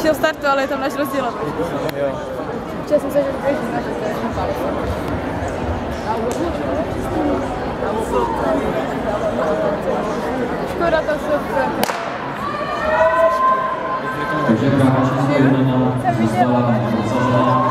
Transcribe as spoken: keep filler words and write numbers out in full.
lepšího startu, ale je tam náš rozdíl. Jo. Včas jsem se, že běžím na škoda to super. Takže dráha číslo jedna dostala